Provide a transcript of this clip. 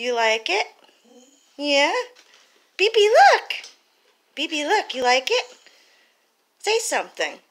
You like it? Yeah? BB, look! BB, look, you like it? Say something.